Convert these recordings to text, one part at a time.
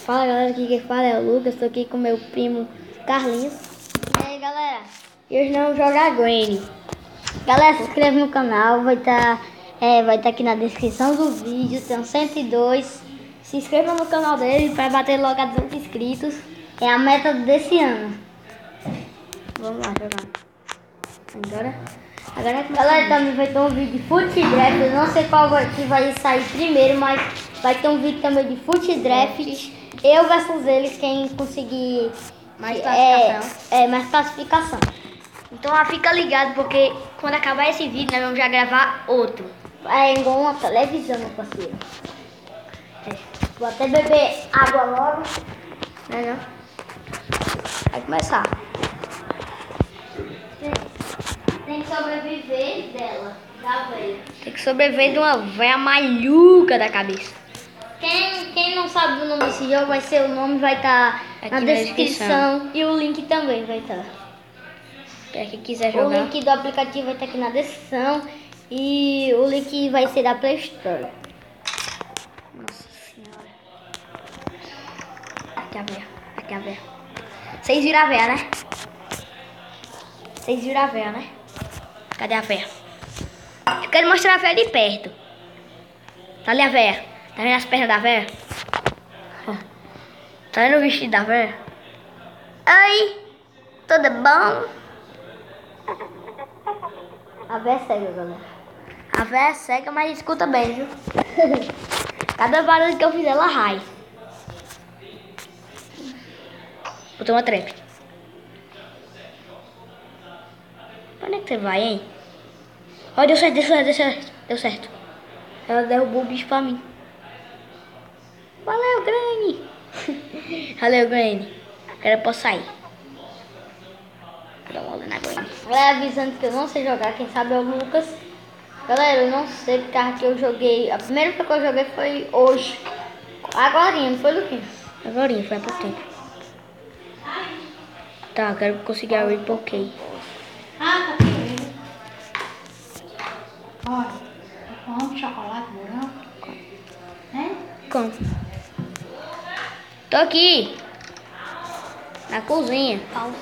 Fala galera, aqui quem fala é o Lucas, estou aqui com meu primo Carlinhos. E aí galera, e hoje nós vamos jogar Granny. Galera, se inscreve no canal, vai estar aqui na descrição do vídeo, tem 102. Se inscreva no canal dele para bater logo a 200 inscritos, é a meta desse ano. Vamos lá jogar. Agora galera, também vai ter um vídeo de Foot Draft, eu não sei qual que vai sair primeiro, mas vai ter um vídeo também de Foot Draft. Eu versus eles, quem conseguir mais classificação. Mais classificação. Então fica ligado, porque quando acabar esse vídeo, nós vamos já gravar outro. É igual uma televisão, meu parceiro. Vou até beber água logo. Não. Vai começar. Tem que sobreviver dela, da velha. Tem que sobreviver de uma velha maluca da cabeça. Quem não sabe do nome desse jogo, vai ser o nome, vai estar na descrição. E o link também vai estar. Para quem quiser jogar. O link do aplicativo vai estar aqui na descrição. E o link vai ser da Play Store. Nossa senhora. Aqui a véia. Vocês viram a véia, né? Vocês viram a véia, né? Cadê a véia? Eu quero mostrar a véia de perto. Tá ali a véia. Tá vendo as pernas da véia? Tá vendo o vestido da véia? Oi! Tudo bom? A véia é cega, galera. A véia é cega, mas escuta bem, viu? Cada barulho que eu fizer, ela rai. Botou uma trap. Pra onde é que você vai, hein? Ó, deu certo. Ela derrubou o bicho pra mim. Valeu, Granny. Valeu, Granny. Agora eu posso sair. Vou dar uma olhada na Granny. Galera, avisando que eu não sei jogar, quem sabe é o Lucas. Galera, eu não sei porque que eu joguei. A primeira vez que eu joguei foi hoje. Agorinha, não foi, Luquinha? Agorinha, foi há pouco tempo. Tá, eu quero conseguir abrir porque. Tá bem. Olha, come chocolate, não? Hein? Como? Tô aqui. Na cozinha.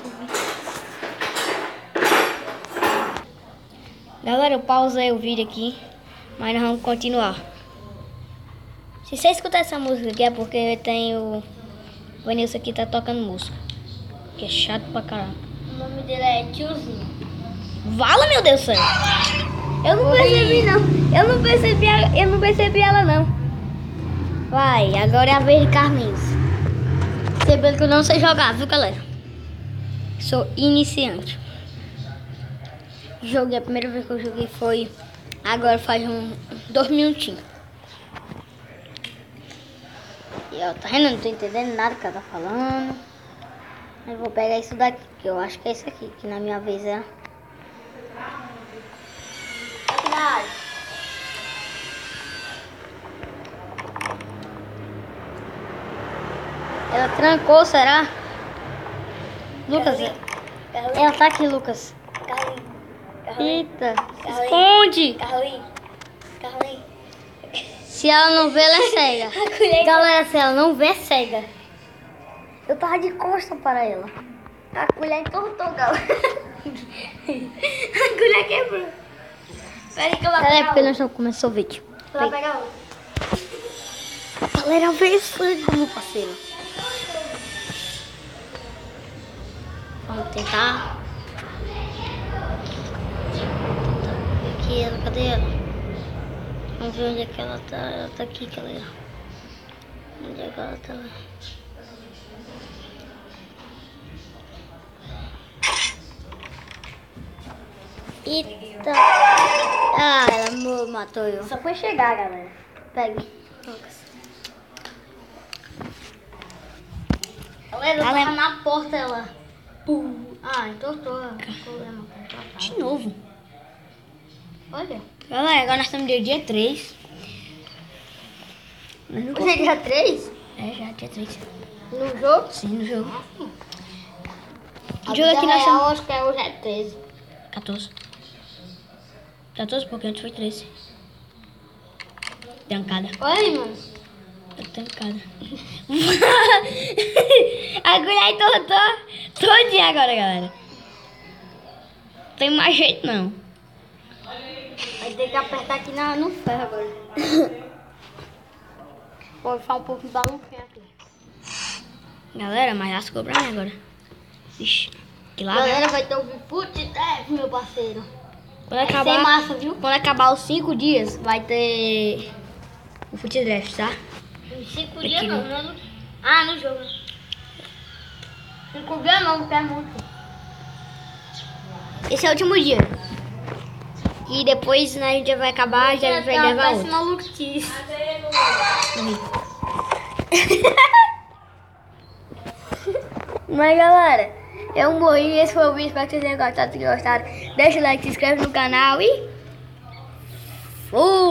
Galera, eu pausei o vídeo aqui, mas nós vamos continuar. Se você escutar essa música aqui é porque tem o Vanilson aqui tá tocando música. Que é chato pra caramba. O nome dele é Tiozinho. Vala, meu Deus do céu. Eu não percebi não. Eu não percebi ela não. Vai, agora é a vez de Carlinhos. Percebendo que eu não sei jogar, viu galera? Sou iniciante. Joguei, a primeira vez que eu joguei foi agora faz 2 minutinhos. E ó, tá vendo? Não tô entendendo nada que ela tá falando. Mas vou pegar isso daqui, que eu acho que é isso aqui, que na minha vez é. Aqui na área. Ela trancou, será? Lucas, ela tá aqui, Lucas. Eita, esconde! Carlinhos. Se ela não vê, ela é cega. Galera, se ela não vê, é cega. Eu tava de costas para ela. A colher entortou, galera. A colher quebrou. Peraí que eu vou pegar. É porque nós não começou o vídeo. Vai pegar outro. Galera, vê isso, meu parceiro. Vamos tentar. Aqui ela, cadê ela? Vamos ver onde é que ela tá. Ela tá aqui, galera. Onde é que ela tá? Eita! Ah, ela matou eu. Só foi chegar, galera. Pegue. Galera, eu tava na porta, ela. Ah, entortou. De novo. Olha. Galera, agora nós estamos no dia 3. Você é dia 3? É, já dia 3. No jogo? Sim, no jogo. O jogo aqui nós estamos... acho que hoje é 13. 14. 14 porque antes foi 13. Trancada. Olha aí, mano. Tá trancada. agulha aí todinha agora, galera. Não tem mais jeito não. Vai ter que apertar aqui no ferro agora. Vou deixar um pouco de balancinho aqui. Galera, mas lascou pra mim agora. Ixi, que lá. Galera, vai ter o Futidef, meu parceiro. Quando acabar, sem massa, viu? Quando acabar os 5 dias, vai ter o Futidef, tá? Em 5 dias não, né? Ah, no jogo. 5 dias não, porque é muito. Esse é o último dia. E depois a gente vai acabar, já vai gravar outro. Maluquice. Mas galera, eu morri. Esse foi o vídeo. Espero que vocês tenham gostado. Se gostaram, deixa o like, se inscreve no canal e...